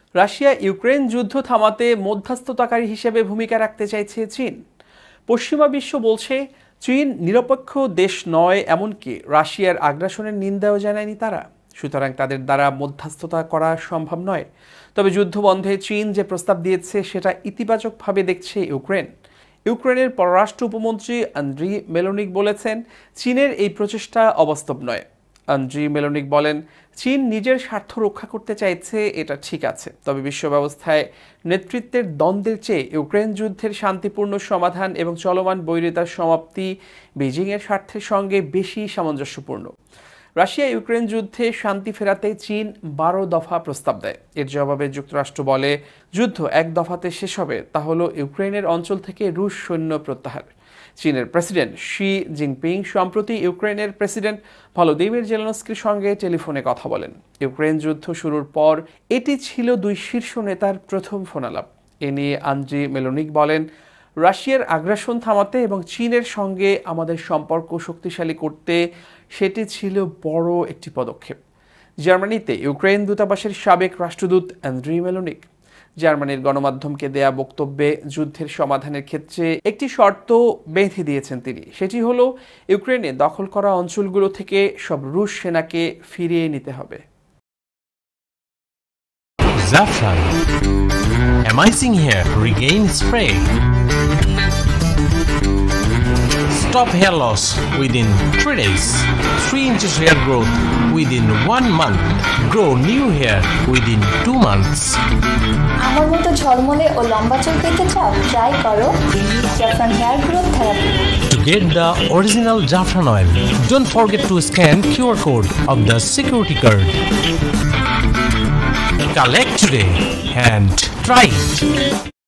Russia Ukraine যুদ্ধ থামাতে মধ্যস্থতাকারী হিসেবে ভূমিকা রাখতে চাইছে চীন। পশ্চিমা বিশ্ব বলছে চীন নিরপেক্ষ দেশ নয়, এমনকি রাশিয়ার আগ্রাসনের নিন্দাও জানায়নি তারা। সুতরাং তাদের দ্বারা মধ্যস্থতা করা সম্ভব নয়। তবে যুদ্ধ বন্ধে চীন যে প্রস্তাব দিয়েছে সেটা ইতিবাচকভাবে দেখছে ইউক্রেনের পররাষ্ট্র উপমন্ত্রী আন্দ্রি মেলোনিক বলেছেন, চীনের এই প্রচেষ্টা অবাস্তব নয়। আন্দ্রি মেলোনিক বলেন, চীন নিজের স্বার্থ রক্ষা করতে চাইছে, এটা ঠিক আছে। তবে বিশ্ব ব্যবস্থায় নেতৃত্বের দ্বন্দ্বের চেয়ে ইউক্রেন যুদ্ধের শান্তিপূর্ণ সমাধান এবং চলমান বৈরিতার সমাপ্তি বেজিংয়ের স্বার্থের সঙ্গে বেশি সামঞ্জস্যপূর্ণ। রাশিয়া ইউক্রেন যুদ্ধে শান্তি ফেরাতে চীন 12 দফা প্রস্তাব দেয়। এর জবাবে যুক্তরাষ্ট্র বলে, যুদ্ধ এক দফাতে শেষ হবে, তা হলো ইউক্রেনের অঞ্চল থেকে রুশ সৈন্য প্রত্যাহার। চীনের প্রেসিডেন্ট শি জিনপিং সম্প্রতি ইউক্রেনের প্রেসিডেন্ট ভলোদিমির জেলেনস্কির সঙ্গে টেলিফোনে কথা বলেন। ইউক্রেন যুদ্ধ শুরুর পর এটি ছিল দুই শীর্ষ নেতার প্রথম ফোনালাপ। এ নিয়ে আন্দ্রি মেলোনিক বলেন, রাশিয়ার আগ্রাসন থামাতে এবং চীনের সঙ্গে আমাদের সম্পর্ক শক্তিশালী করতে সেটি ছিল বড় একটি পদক্ষেপ। জার্মানিতে ইউক্রেন দূতাবাসের সাবেক রাষ্ট্রদূত আন্দ্রি মেলোনিক জার্মানির গণমাধ্যমকে দেয়া বক্তব্যে যুদ্ধের সমাধানের ক্ষেত্রে একটি শর্ত বেঁধে দিয়েছেন তিনি। সেটি হলো ইউক্রেনে দখল করা অঞ্চলগুলো থেকে সব রুশ সেনাকে ফিরিয়ে নিতে হবে। Saffron. Amazing hair regain spray. Stop hair loss within 3 days. 3 inches hair growth within 1 month. Grow new hair within 2 months. আমার মতো ঝলমলে ও লম্বা চুল পেতে চাও? ট্রাই করো জাফরান hair growth therapy. To get the original Saffron oil, don't forget to scan QR code of the security card. Collect today and try it.